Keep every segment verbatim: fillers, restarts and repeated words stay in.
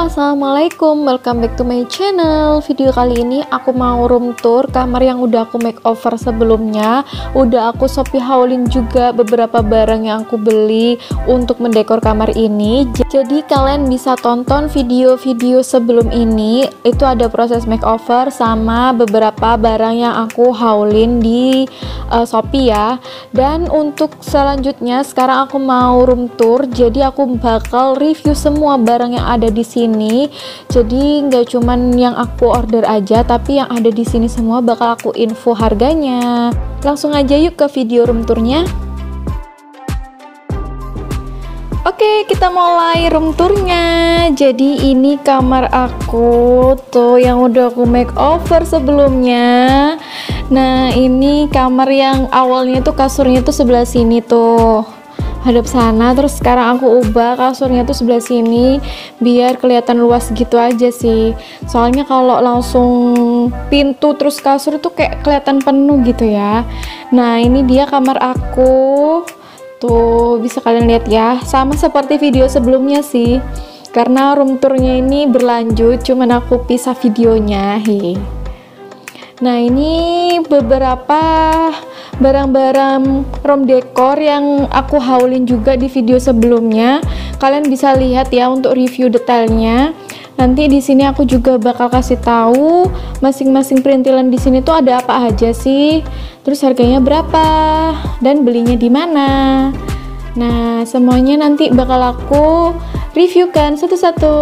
Assalamualaikum, welcome back to my channel. Video kali ini aku mau room tour kamar yang udah aku makeover sebelumnya. Udah aku Shopee hauling juga beberapa barang yang aku beli untuk mendekor kamar ini. Jadi kalian bisa tonton video-video sebelum ini. Itu ada proses makeover sama beberapa barang yang aku hauling di uh, Shopee ya. Dan untuk selanjutnya sekarang aku mau room tour. Jadi aku bakal review semua barang yang ada di sini. Jadi nggak cuman yang aku order aja, tapi yang ada di sini semua bakal aku info harganya. Langsung aja yuk ke video room tournya. Oke, kita mulai room tournya. Jadi ini kamar aku tuh yang udah aku makeover sebelumnya. Nah, ini kamar yang awalnya tuh kasurnya tuh sebelah sini tuh, hadap sana, terus sekarang aku ubah kasurnya tuh sebelah sini biar kelihatan luas gitu aja sih. Soalnya kalau langsung pintu terus kasur tuh kayak kelihatan penuh gitu ya. Nah, ini dia kamar aku. Tuh, bisa kalian lihat ya. Sama seperti video sebelumnya sih. Karena room tournya ini berlanjut, cuman aku pisah videonya. Hi. Nah, ini beberapa barang-barang room decor yang aku haulin juga di video sebelumnya. Kalian bisa lihat ya untuk review detailnya. Nanti di sini aku juga bakal kasih tahu masing-masing perintilan di sini tuh ada apa aja sih. Terus harganya berapa dan belinya di mana. Nah, semuanya nanti bakal aku reviewkan satu-satu.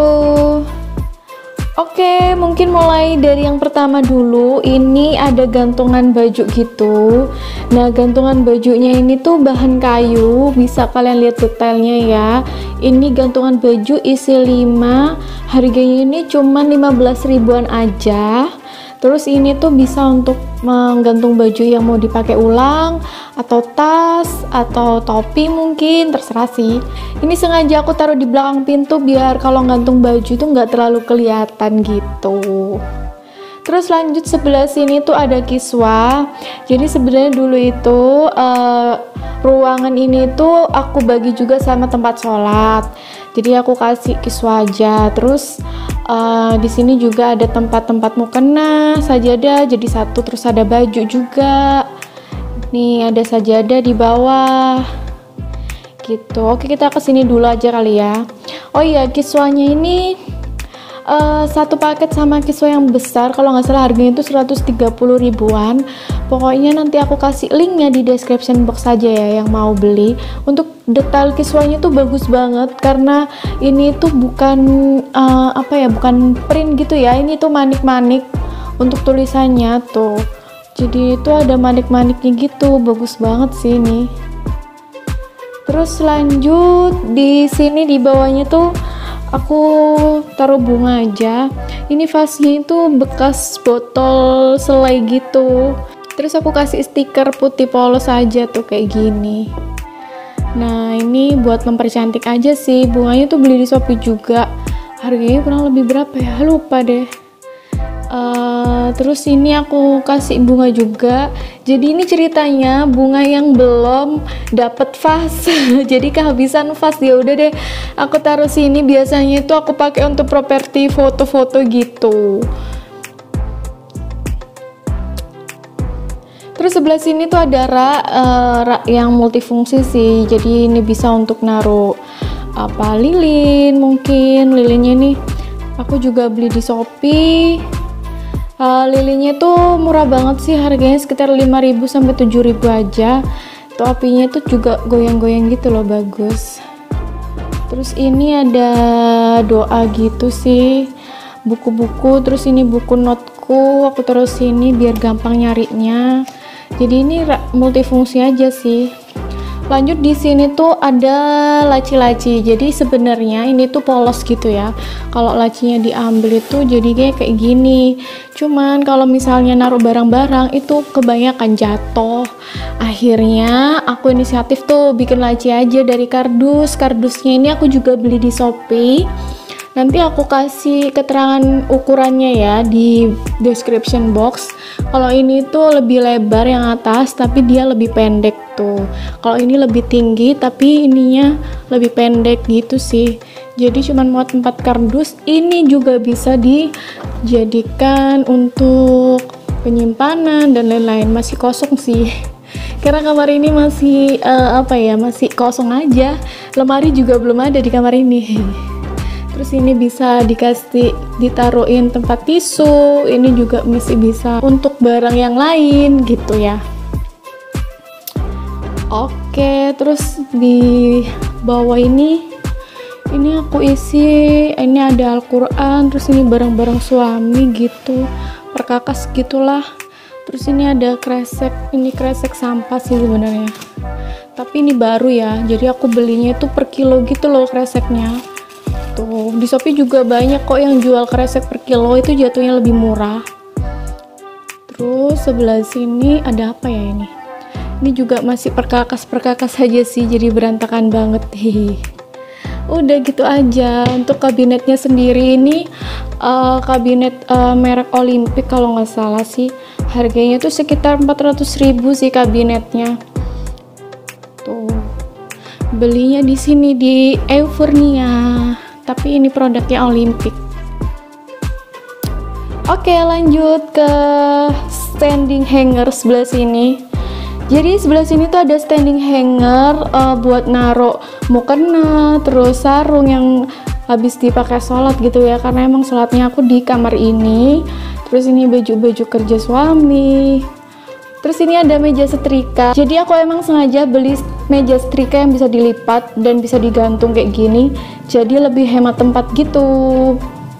Oke, mungkin mulai dari yang pertama dulu. Ini ada gantungan baju gitu. Nah, gantungan bajunya ini tuh bahan kayu. Bisa kalian lihat detailnya ya. Ini gantungan baju isi lima. Harganya ini cuma lima belas ribuan aja. Terus ini tuh bisa untuk menggantung baju yang mau dipakai ulang, atau tas, atau topi mungkin, terserah sih. Ini sengaja aku taruh di belakang pintu biar kalau gantung baju tuh nggak terlalu kelihatan gitu. Terus lanjut sebelah sini tuh ada kiswa. Jadi sebenarnya dulu itu uh, ruangan ini tuh aku bagi juga sama tempat sholat. Jadi aku kasih kiswa aja. Terus uh, di sini juga ada tempat-tempat mukena, sajadah jadi satu. Terus ada baju juga. Nih ada sajadah di bawah. Gitu. Oke, kita kesini dulu aja kali ya. Oh iya, kiswanya ini Uh, satu paket sama kiswa yang besar, kalau nggak salah harganya itu seratus tiga puluh ribuan. Pokoknya nanti aku kasih linknya di description box aja ya yang mau beli. Untuk detail kiswanya tuh bagus banget karena ini tuh bukan uh, apa ya, bukan print gitu ya. Ini tuh manik-manik untuk tulisannya tuh. Jadi itu ada manik-maniknya gitu, bagus banget sih ini. Terus lanjut di sini di bawahnya tuh aku taruh bunga aja. Ini vasnya itu bekas botol selai gitu. Terus aku kasih stiker putih polos aja tuh kayak gini. Nah, ini buat mempercantik aja sih. Bunganya tuh beli di Shopee juga. Harganya kurang lebih berapa ya? Lupa deh. Uh, terus ini aku kasih bunga juga. Jadi ini ceritanya bunga yang belum dapat vas. Jadi kehabisan vas, ya udah deh aku taruh sini. Biasanya itu aku pakai untuk properti foto-foto gitu. Terus sebelah sini tuh ada rak, uh, rak yang multifungsi sih. Jadi ini bisa untuk naruh apa, lilin mungkin. Lilinnya nih aku juga beli di Shopee. Uh, lilinnya tuh murah banget sih, harganya sekitar lima ribu sampai tujuh ribu aja. Topinya tuh juga goyang-goyang gitu loh, bagus. Terus ini ada doa gitu sih, buku-buku. Terus ini buku noteku, aku taruh sini biar gampang nyarinya. Jadi ini multifungsi aja sih. Lanjut di sini tuh ada laci-laci. Jadi sebenarnya ini tuh polos gitu ya. Kalau lacinya diambil itu jadinya kayak gini. Cuman kalau misalnya naruh barang-barang itu kebanyakan jatuh. Akhirnya aku inisiatif tuh bikin laci aja dari kardus. Kardusnya ini aku juga beli di Shopee. Nanti aku kasih keterangan ukurannya ya di description box. Kalau ini tuh lebih lebar yang atas, tapi dia lebih pendek tuh. Kalau ini lebih tinggi, tapi ininya lebih pendek gitu sih. jadi cuman muat empat kardus. Ini juga bisa dijadikan untuk penyimpanan dan lain-lain. Masih kosong sih karena kamar ini masih uh, apa ya, masih kosong aja. Lemari juga belum ada di kamar ini. Terus ini bisa dikasih ditaruhin tempat tisu. Ini juga masih bisa untuk barang yang lain gitu ya. Oke, terus di bawah ini ini aku isi, ini ada Al-Quran, terus ini barang-barang suami gitu, perkakas gitulah. Terus ini ada kresek, ini kresek sampah sih sebenarnya, tapi ini baru ya, jadi aku belinya itu per kilo gitu loh kreseknya. Tuh, di Shopee juga banyak kok yang jual kresek per kilo, itu jatuhnya lebih murah. Terus sebelah sini ada apa ya ini? Ini juga masih perkakas-perkakas aja sih, jadi berantakan banget. Hehe. Udah gitu aja. Untuk kabinetnya sendiri ini uh, kabinet uh, merek Olympic kalau nggak salah sih. Harganya tuh sekitar empat ratus ribu sih kabinetnya. Tuh. Belinya di sini di Euforia. Tapi ini produknya Olympic. Oke, lanjut ke standing hanger sebelah sini. Jadi sebelah sini tuh ada standing hanger uh, buat naruh mukena, terus sarung yang habis dipakai sholat gitu ya, karena emang sholatnya aku di kamar ini. Terus ini baju-baju kerja suami. Terus ini ada meja setrika. Jadi aku emang sengaja beli meja setrika yang bisa dilipat dan bisa digantung kayak gini, jadi lebih hemat tempat gitu.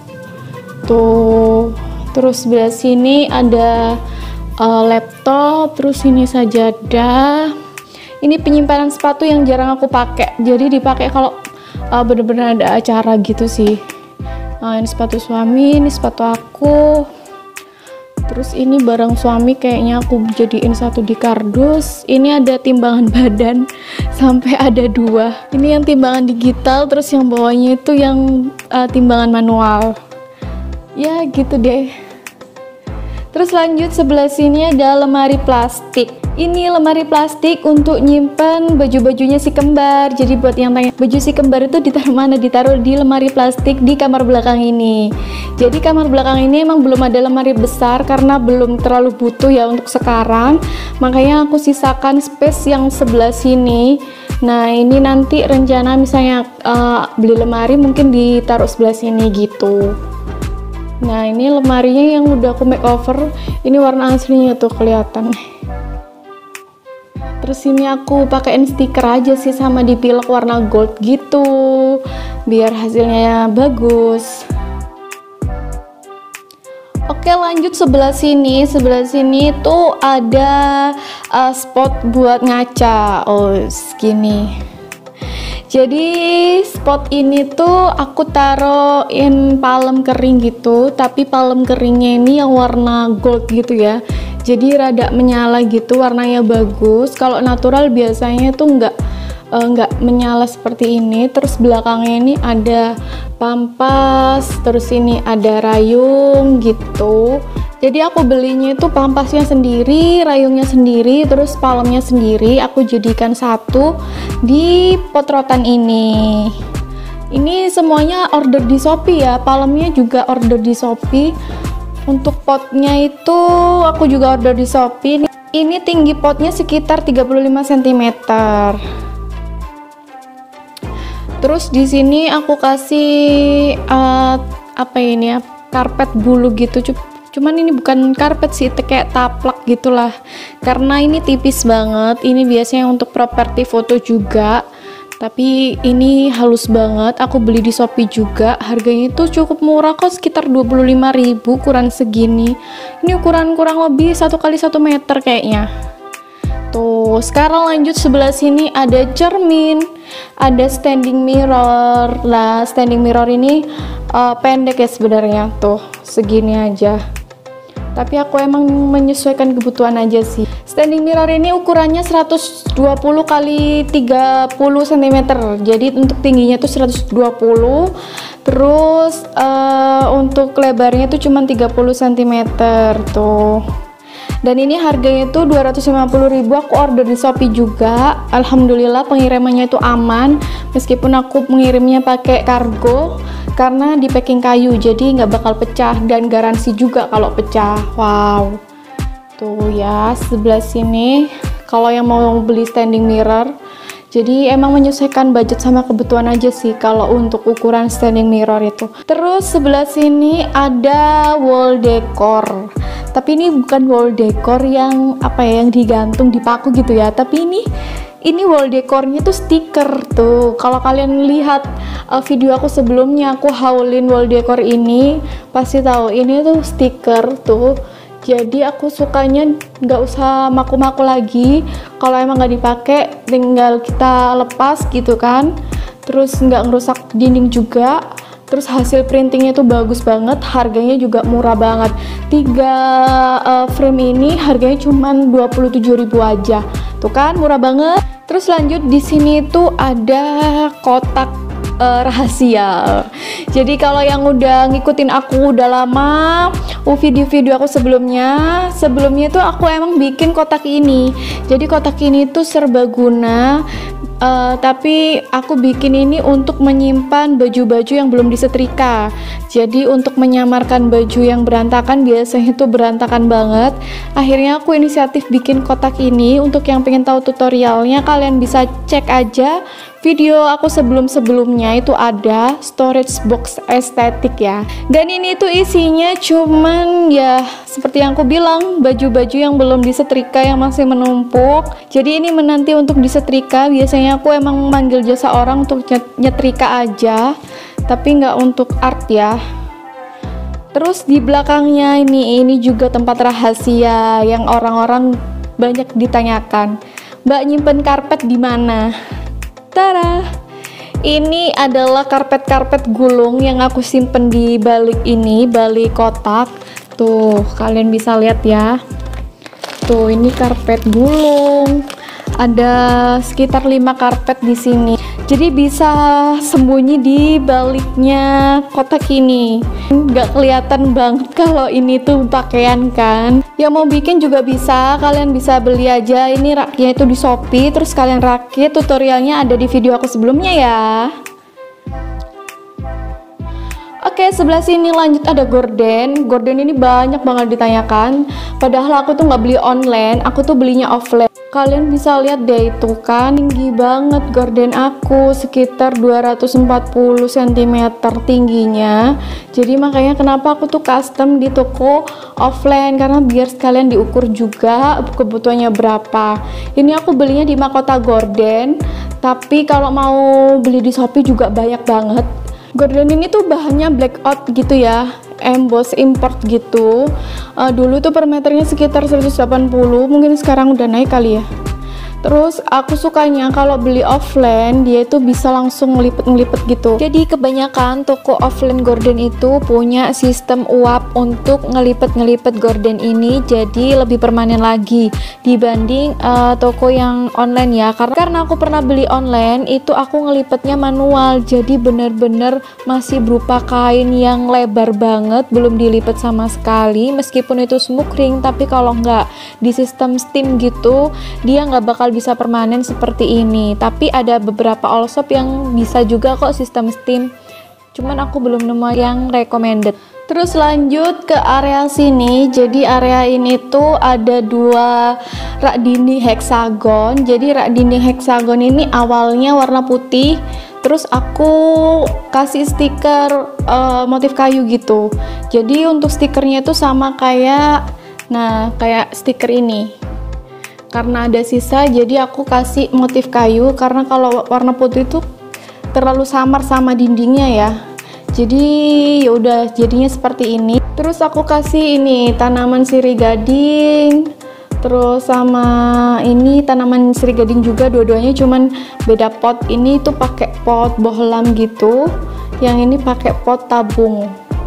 Tuh. Terus sebelah sini ada uh, laptop. Terus ini sajadah. Ini penyimpanan sepatu yang jarang aku pakai, jadi dipakai kalau uh, bener-bener ada acara gitu sih. Nah, ini sepatu suami, ini sepatu aku. Terus ini barang suami kayaknya aku jadiin satu di kardus. Ini ada timbangan badan sampai ada dua. Ini yang timbangan digital, terus yang bawahnya itu yang uh, timbangan manual. Ya gitu deh. Terus lanjut sebelah sini ada lemari plastik. Ini lemari plastik untuk nyimpen baju-bajunya si kembar. Jadi buat yang tanya, baju si kembar itu ditaruh mana? Ditaruh di lemari plastik di kamar belakang ini. Jadi kamar belakang ini emang belum ada lemari besar karena belum terlalu butuh ya untuk sekarang. Makanya aku sisakan space yang sebelah sini. Nah, ini nanti rencana misalnya uh, beli lemari mungkin ditaruh sebelah sini gitu. Nah, ini lemarinya yang udah aku makeover. Ini warna aslinya tuh kelihatan. Terus ini aku pakein stiker aja sih sama dipilek warna gold gitu, biar hasilnya bagus. Oke, lanjut sebelah sini. Sebelah sini tuh ada uh, spot buat ngaca. Oh, segini. Jadi spot ini tuh aku taruhin palem kering gitu, tapi palem keringnya ini yang warna gold gitu ya. Jadi rada menyala gitu, warnanya bagus. Kalau natural biasanya tuh nggak uh, nggak menyala seperti ini. Terus belakangnya ini ada pampas, terus ini ada rayung gitu. Jadi aku belinya itu pampasnya sendiri, rayungnya sendiri, terus palemnya sendiri. Aku jadikan satu di potrotan ini. Ini semuanya order di Shopee ya. Palemnya juga order di Shopee. Untuk potnya itu aku juga order di Shopee. Ini tinggi potnya sekitar tiga puluh lima sentimeter. Terus di sini aku kasih uh, apa ini ya, karpet bulu gitu. Cuman ini bukan karpet sih, kayak taplak gitulah. Karena ini tipis banget. Ini biasanya untuk properti foto juga. Tapi ini halus banget. Aku beli di Shopee juga. Harganya itu cukup murah kok, sekitar dua puluh lima ribu ukuran segini. Ini ukuran kurang lebih satu kali satu meter kayaknya. Tuh, sekarang lanjut sebelah sini ada cermin, ada standing mirror. Lah, standing mirror ini uh, pendek ya sebenarnya. Tuh, segini aja. Tapi aku emang menyesuaikan kebutuhan aja sih. Standing mirror ini ukurannya seratus dua puluh kali tiga puluh sentimeter. Jadi untuk tingginya tuh seratus dua puluh. Terus uh, untuk lebarnya tuh cuma tiga puluh sentimeter tuh. Dan ini harganya itu dua ratus lima puluh ribu. Aku order di Shopee juga. Alhamdulillah pengirimannya itu aman. meskipun aku mengirimnya pakai kargo karena di packing kayu, jadi nggak bakal pecah dan garansi juga kalau pecah. Wow, tuh ya sebelah sini kalau yang mau beli standing mirror. Jadi emang menyesuaikan budget sama kebutuhan aja sih kalau untuk ukuran standing mirror itu. Terus sebelah sini ada wall decor. Tapi ini bukan wall decor yang apa ya, yang digantung dipaku gitu ya. Tapi ini ini wall decornya tuh stiker tuh. Kalau kalian lihat uh, video aku sebelumnya, aku haulin wall decor ini, pasti tahu ini tuh stiker tuh. Jadi aku sukanya nggak usah maku-maku lagi. Kalau emang nggak dipakai, tinggal kita lepas gitu kan. Terus nggak ngerusak dinding juga. Terus hasil printingnya tuh bagus banget. Harganya juga murah banget. Tiga uh, frame ini harganya cuma dua puluh tujuh ribu aja. Tuh kan murah banget. Terus lanjut di sini tuh ada kotak uh, rahasia. Jadi kalau yang udah ngikutin aku udah lama, uh, video-video aku sebelumnya, sebelumnya tuh aku emang bikin kotak ini. Jadi kotak ini tuh serbaguna. Uh, tapi aku bikin ini untuk menyimpan baju-baju yang belum disetrika. Jadi untuk menyamarkan baju yang berantakan, biasanya itu berantakan banget. Akhirnya aku inisiatif bikin kotak ini. Untuk yang pengen tahu tutorialnya, kalian bisa cek aja video aku sebelum-sebelumnya, itu ada storage box estetik ya. Dan ini tuh isinya cuman ya seperti yang aku bilang, baju-baju yang belum disetrika yang masih menumpuk. Jadi ini menanti untuk disetrika. Biasanya aku emang manggil jasa orang untuk nyetrika aja, tapi nggak untuk art ya. Terus di belakangnya ini ini juga tempat rahasia yang orang-orang banyak ditanyakan, Mbak nyimpen karpet di mana? Tara, ini adalah karpet-karpet gulung yang aku simpen di balik ini, balik kotak. Tuh, kalian bisa lihat ya. Tuh, ini karpet gulung. Ada sekitar lima karpet di sini. Jadi bisa sembunyi di baliknya kotak ini. Nggak kelihatan banget kalau ini tuh pakaian kan. Yang mau bikin juga bisa, kalian bisa beli aja. Ini raknya itu di Shopee, terus kalian rakit. Tutorialnya ada di video aku sebelumnya ya. Oke, sebelah sini lanjut ada gorden. Gorden ini banyak banget ditanyakan. Padahal aku tuh nggak beli online, aku tuh belinya offline. Kalian bisa lihat deh itu kan, tinggi banget gorden aku, sekitar dua ratus empat puluh sentimeter tingginya. Jadi makanya kenapa aku tuh custom di toko offline, karena biar sekalian diukur juga kebutuhannya berapa. Ini aku belinya di Mahkota Gorden, tapi kalau mau beli di Shopee juga banyak banget. Gorden ini tuh bahannya blackout gitu ya, emboss import gitu. Uh, dulu tuh per meternya sekitar seratus delapan puluh, mungkin sekarang udah naik kali ya. Terus aku sukanya kalau beli offline dia itu bisa langsung ngelipet-ngelipet gitu. Jadi kebanyakan toko offline gorden itu punya sistem uap untuk ngelipet-ngelipet gorden ini, jadi lebih permanen lagi dibanding uh, toko yang online ya. Karena karena aku pernah beli online itu aku ngelipetnya manual, jadi bener-bener masih berupa kain yang lebar banget, belum dilipet sama sekali. Meskipun itu smoothing, tapi kalau nggak di sistem steam gitu dia nggak bakal bisa permanen seperti ini. Tapi ada beberapa all shop yang bisa juga kok sistem steam, cuman aku belum nemu yang recommended. Terus lanjut ke area sini. Jadi area ini tuh ada dua rak dinding heksagon. Jadi rak dinding heksagon ini awalnya warna putih, terus aku kasih stiker uh, motif kayu gitu. Jadi untuk stikernya itu sama kayak, nah kayak stiker ini. Karena ada sisa, jadi aku kasih motif kayu, karena kalau warna putih itu terlalu samar sama dindingnya ya. Jadi ya udah jadinya seperti ini. Terus aku kasih ini tanaman sirih gading, terus sama ini tanaman sirih gading juga, dua-duanya cuman beda pot. Ini tuh pakai pot bohlam gitu, yang ini pakai pot tabung.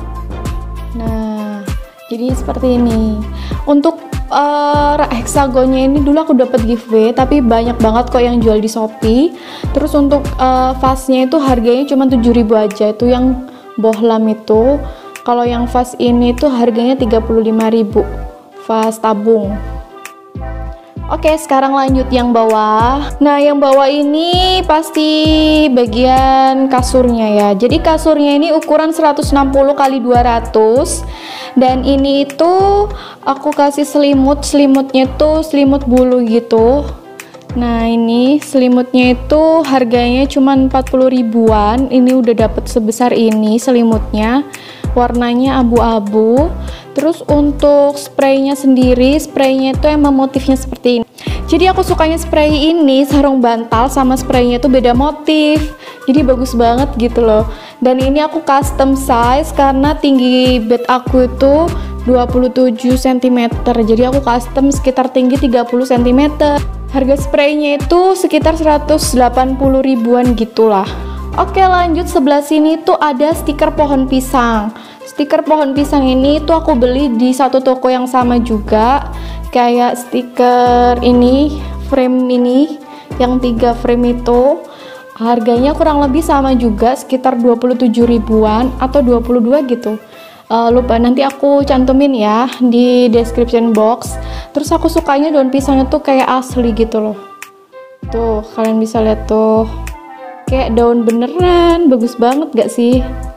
Nah, jadi seperti ini. Untuk Uh, rak heksagonnya ini dulu aku dapat giveaway, tapi banyak banget kok yang jual di Shopee. Terus untuk uh, vasnya itu harganya cuma tujuh ribu aja, itu yang bohlam itu. Kalau yang vas ini tuh harganya tiga puluh lima ribu, vas tabung. Oke, sekarang lanjut yang bawah. Nah, yang bawah ini pasti bagian kasurnya ya. Jadi kasurnya ini ukuran seratus enam puluh kali dua ratus. Dan ini itu aku kasih selimut. Selimutnya tuh selimut bulu gitu. Nah, ini selimutnya itu harganya cuma empat puluh ribuan. Ini udah dapet sebesar ini selimutnya. Warnanya abu-abu. Terus untuk spraynya sendiri, spraynya itu emang motifnya seperti ini. Jadi aku sukanya spray ini, sarung bantal sama spraynya itu beda motif. Jadi bagus banget gitu loh. Dan ini aku custom size karena tinggi bed aku itu dua puluh tujuh sentimeter. Jadi aku custom sekitar tinggi tiga puluh sentimeter. Harga spraynya itu sekitar seratus delapan puluh ribuan gitulah. Oke, lanjut sebelah sini tuh ada stiker pohon pisang. Stiker pohon pisang ini tuh aku beli di satu toko yang sama juga. Kayak stiker ini, frame ini, yang tiga frame itu. Harganya kurang lebih sama juga, sekitar dua puluh tujuh ribuan atau dua puluh dua gitu. Uh, lupa, nanti aku cantumin ya di description box. Terus aku sukanya daun pisangnya tuh kayak asli gitu loh. Tuh, kalian bisa lihat tuh. Kayak daun beneran, bagus banget gak sih?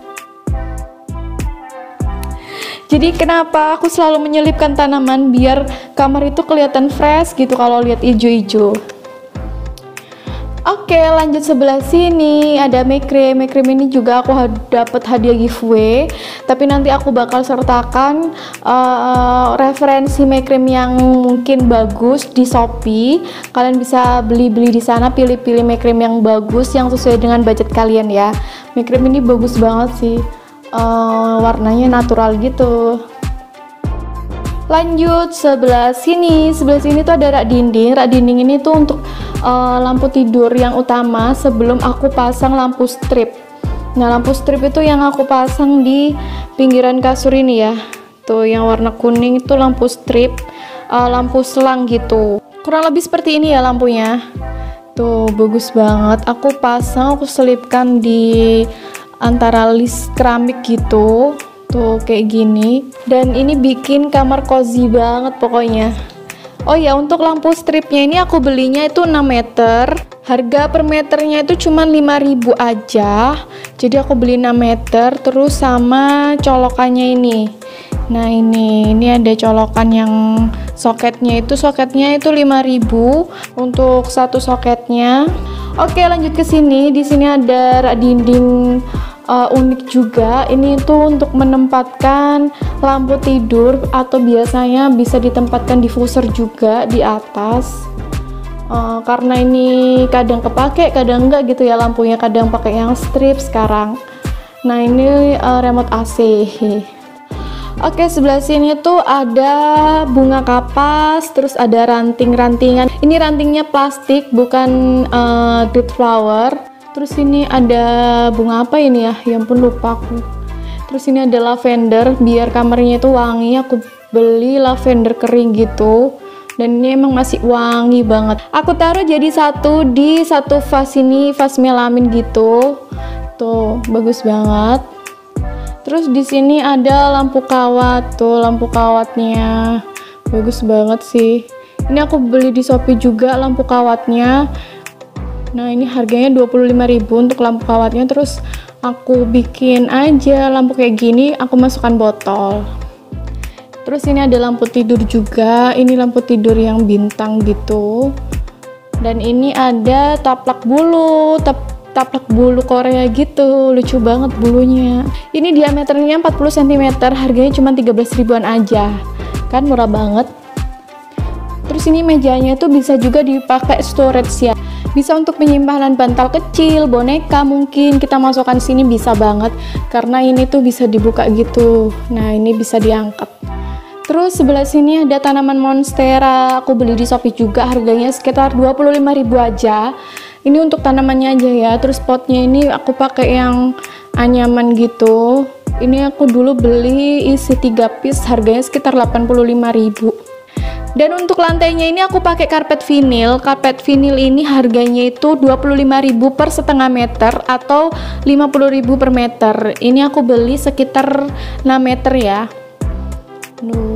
Jadi kenapa aku selalu menyelipkan tanaman biar kamar itu kelihatan fresh gitu kalau lihat hijau-hijau. Oke, lanjut sebelah sini ada make-cream. Make-cream ini juga aku dapat hadiah giveaway, tapi nanti aku bakal sertakan uh, referensi make-cream yang mungkin bagus di Shopee. Kalian bisa beli-beli di sana, pilih-pilih make-cream yang bagus yang sesuai dengan budget kalian ya. Make-cream ini bagus banget sih, uh, warnanya natural gitu. Lanjut sebelah sini, sebelah sini tuh ada rak dinding. Rak dinding ini tuh untuk uh, lampu tidur yang utama sebelum aku pasang lampu strip. Nah, lampu strip itu yang aku pasang di pinggiran kasur ini ya. Tuh yang warna kuning itu lampu strip, uh, lampu selang gitu. Kurang lebih seperti ini ya lampunya. Tuh bagus banget. Aku pasang, aku selipkan di antara list keramik gitu. Tuh kayak gini, dan ini bikin kamar cozy banget pokoknya. Oh ya, untuk lampu stripnya ini aku belinya itu enam meter. Harga per meternya itu cuma lima ribu aja. Jadi aku beli enam meter, terus sama colokannya ini. Nah, ini ini ada colokan yang soketnya itu soketnya itu lima ribu untuk satu soketnya. Oke, lanjut ke sini. Di sini ada rak dinding Uh, unik juga. Ini tuh untuk menempatkan lampu tidur atau biasanya bisa ditempatkan diffuser juga di atas. Uh, karena ini kadang kepake, kadang enggak gitu ya lampunya. Kadang pakai yang strip sekarang. Nah, ini uh, remote A C. Oke, sebelah sini tuh ada bunga kapas, terus ada ranting-rantingan. Ini rantingnya plastik, bukan uh, green flower. Terus ini ada bunga apa ini ya? Ya ampun, lupa aku. Terus ini ada lavender, biar kamarnya itu wangi. Aku beli lavender kering gitu. Dan ini emang masih wangi banget. Aku taruh jadi satu di satu vas ini, vas melamin gitu. Tuh, bagus banget. Terus di sini ada lampu kawat, tuh lampu kawatnya. Bagus banget sih. Ini aku beli di Shopee juga lampu kawatnya. Nah, ini harganya dua puluh lima ribu untuk lampu kawatnya. Terus aku bikin aja lampu kayak gini, aku masukkan botol. Terus ini ada lampu tidur juga. Ini lampu tidur yang bintang gitu. Dan ini ada taplak bulu, tap taplak bulu Korea gitu. Lucu banget bulunya. Ini diameternya empat puluh sentimeter, harganya cuma tiga belas ribuan aja. Kan murah banget. Terus ini mejanya tuh bisa juga dipakai storage ya. Bisa untuk penyimpanan bantal kecil, boneka mungkin kita masukkan sini bisa banget. Karena ini tuh bisa dibuka gitu. Nah, ini bisa diangkat. Terus sebelah sini ada tanaman monstera. Aku beli di Shopee juga, harganya sekitar dua puluh lima ribu aja. Ini untuk tanamannya aja ya. Terus potnya ini aku pakai yang anyaman gitu. Ini aku dulu beli isi tiga piece, harganya sekitar delapan puluh lima ribu. Dan untuk lantainya ini aku pakai karpet vinil. Karpet vinil ini harganya itu dua puluh lima ribu per setengah meter atau lima puluh ribu per meter. Ini aku beli sekitar enam meter ya. Nuh.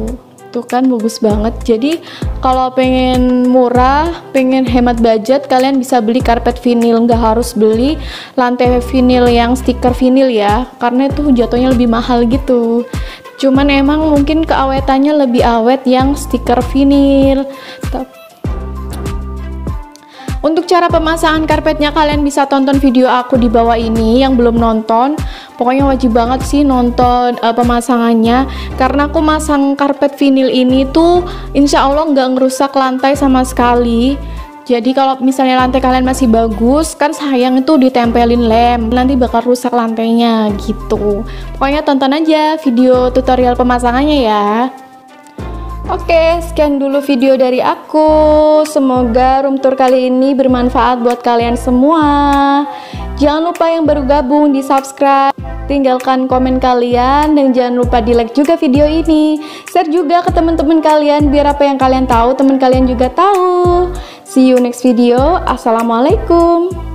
Tuh kan bagus banget. Jadi kalau pengen murah, pengen hemat budget, kalian bisa beli karpet vinil. Nggak harus beli lantai vinil yang stiker vinil ya, karena itu jatuhnya lebih mahal gitu. Cuman emang mungkin keawetannya lebih awet yang stiker vinil. Untuk cara pemasangan karpetnya kalian bisa tonton video aku di bawah ini. Yang belum nonton, pokoknya wajib banget sih nonton uh, pemasangannya, karena aku masang karpet vinil ini tuh insya Allah nggak ngerusak lantai sama sekali. Jadi kalau misalnya lantai kalian masih bagus, kan sayang itu ditempelin lem, nanti bakal rusak lantainya gitu. Pokoknya tonton aja video tutorial pemasangannya ya. Oke, sekian dulu video dari aku. Semoga room tour kali ini bermanfaat buat kalian semua. Jangan lupa yang baru gabung di subscribe, tinggalkan komen kalian, dan jangan lupa di like juga video ini. Share juga ke teman-teman kalian biar apa yang kalian tahu teman kalian juga tahu. See you next video. Assalamualaikum.